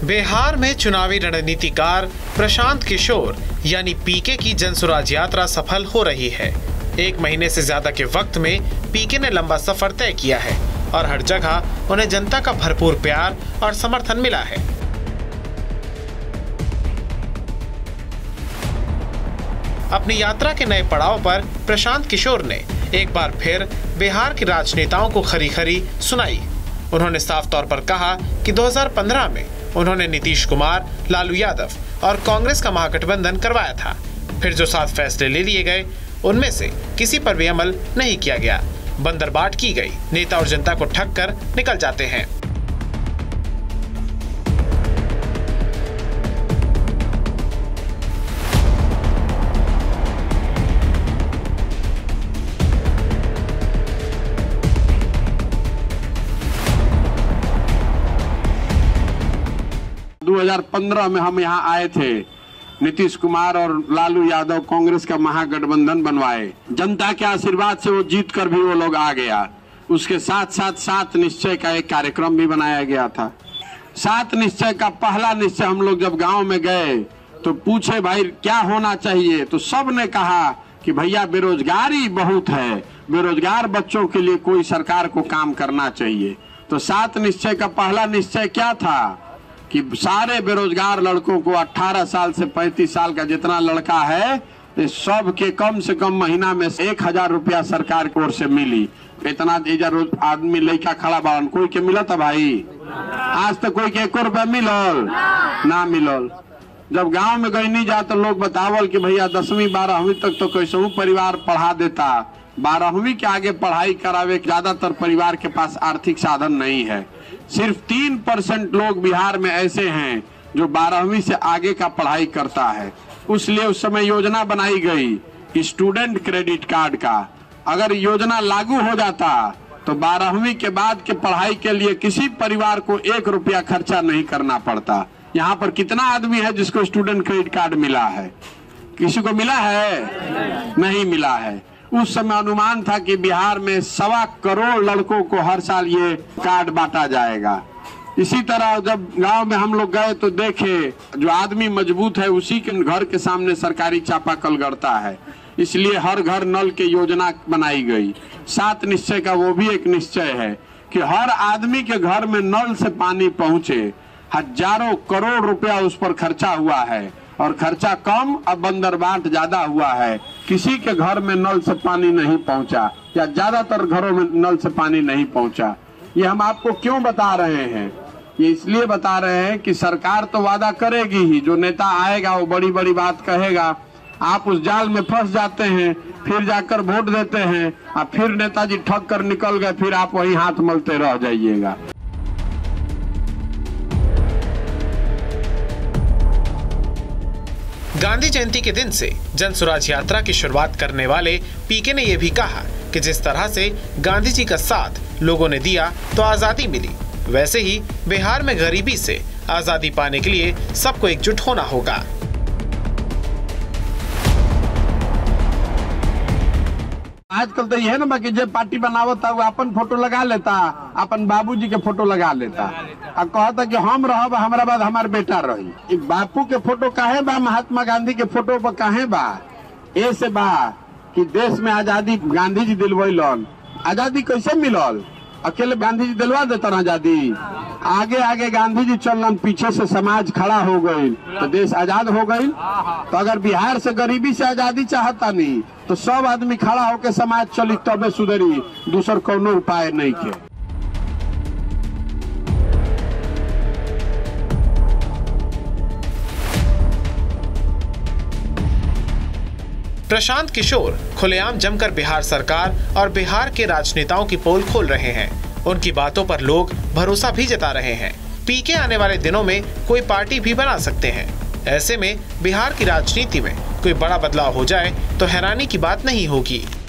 बिहार में चुनावी रणनीतिकार प्रशांत किशोर यानी पीके की जनसुराज यात्रा सफल हो रही है। 1 महीने से ज्यादा के वक्त में पीके ने लंबा सफर तय किया है और हर जगह उन्हें जनता का भरपूर प्यार और समर्थन मिला है। अपनी यात्रा के नए पड़ाव पर प्रशांत किशोर ने एक बार फिर बिहार के राजनेताओं को खरी खरी सुनाई। उन्होंने साफ तौर पर कहा कि 2015 में उन्होंने नीतीश कुमार, लालू यादव और कांग्रेस का महागठबंधन करवाया था। फिर जो 7 फैसले ले लिए गए उनमें से किसी पर भी अमल नहीं किया गया। बंदरबाट की गई, नेता और जनता को ठग कर निकल जाते हैं। दो 2015 में हम यहाँ आए थे, नीतीश कुमार और लालू यादव कांग्रेस का महागठबंधन बनवाए। जनता के आशीर्वाद से वो जीत कर भी वो लोग आ गया। उसके साथ साथ 7 निश्चय का एक कार्यक्रम भी बनाया गया था। 7 निश्चय का पहला निश्चय हम लोग जब गांव में गए तो पूछे भाई क्या होना चाहिए, तो सब ने कहा कि भैया बेरोजगारी बहुत है, बेरोजगार बच्चों के लिए कोई सरकार को काम करना चाहिए। तो 7 निश्चय का पहला निश्चय क्या था कि सारे बेरोजगार लड़कों को 18 साल से 35 साल का जितना लड़का है सब के कम से कम महीना में 1000 रुपया सरकार की ओर से मिली। इतना आदमी लड़का खड़ा बालन, कोई के मिला था भाई? आज तक कोई के 1 रुपया मिलल ना मिलल। जब गांव में गई नहीं जा तो लोग बतावल कि भैया 10वीं 12वीं तक तो कैसे परिवार पढ़ा देता, 12वीं के आगे पढ़ाई करावे ज्यादातर परिवार के पास आर्थिक साधन नहीं है। सिर्फ 3% लोग बिहार में ऐसे हैं जो 12वीं से आगे का पढ़ाई करता है। इसलिए उस समय योजना बनाई गई स्टूडेंट क्रेडिट कार्ड का। अगर योजना लागू हो जाता तो 12वीं के बाद के पढ़ाई के लिए किसी परिवार को 1 रुपया खर्चा नहीं करना पड़ता। यहाँ पर कितना आदमी है जिसको स्टूडेंट क्रेडिट कार्ड मिला है? किसी को मिला है? नहीं मिला है। उस समय अनुमान था कि बिहार में 1.25 करोड़ लड़कों को हर साल ये कार्ड बांटा जाएगा। इसी तरह जब गांव में हम लोग गए तो देखे जो आदमी मजबूत है उसी के घर के सामने सरकारी चापाकल गड़ता है। इसलिए हर घर नल की योजना बनाई गई। 7 निश्चय का वो भी एक निश्चय है कि हर आदमी के घर में नल से पानी पहुंचे। हजारों करोड़ रुपया उस पर खर्चा हुआ है और खर्चा कम और बंदरबाट ज्यादा हुआ है। किसी के घर में नल से पानी नहीं पहुंचा या ज्यादातर घरों में नल से पानी नहीं पहुंचा। ये हम आपको क्यों बता रहे हैं? ये इसलिए बता रहे हैं कि सरकार तो वादा करेगी ही, जो नेता आएगा वो बड़ी बड़ी बात कहेगा। आप उस जाल में फंस जाते हैं, फिर जाकर वोट देते हैं और फिर नेताजी ठग कर निकल गए, फिर आप वही हाथ मलते रह जाइएगा। गांधी जयंती के दिन से जनसुराज यात्रा की शुरुआत करने वाले पीके ने यह भी कहा कि जिस तरह से गांधी जी का साथ लोगों ने दिया तो आजादी मिली, वैसे ही बिहार में गरीबी से आजादी पाने के लिए सबको एकजुट होना होगा। आजकल तो ये ना बाकी जो पार्टी बनावता वो अपन फोटो लगा लेता, अपन बाबूजी के फोटो लगा लेता और कहता कि हम रहब हमारा बाद हमार बेटा रही। बापू के फोटो काहे बा, महात्मा गांधी के फोटो पर काहे बा? ऐसे बा कि देश में आजादी गांधी जी दिलवैलन। आजादी कैसे मिलल? अकेले गांधी जी दिलवा देता आजादी? आगे आगे गांधी जी चलन, पीछे से समाज खड़ा हो गई तो देश आजाद हो गई। तो अगर बिहार से गरीबी से आजादी चाहता नहीं तो सब आदमी खड़ा होकर समाज चली तबे सुधरी, दूसर कोनो उपाय नहीं के। प्रशांत किशोर खुलेआम जमकर बिहार सरकार और बिहार के राजनेताओं की पोल खोल रहे हैं। उनकी बातों पर लोग भरोसा भी जता रहे हैं। पीके आने वाले दिनों में कोई पार्टी भी बना सकते हैं। ऐसे में बिहार की राजनीति में कोई बड़ा बदलाव हो जाए तो हैरानी की बात नहीं होगी।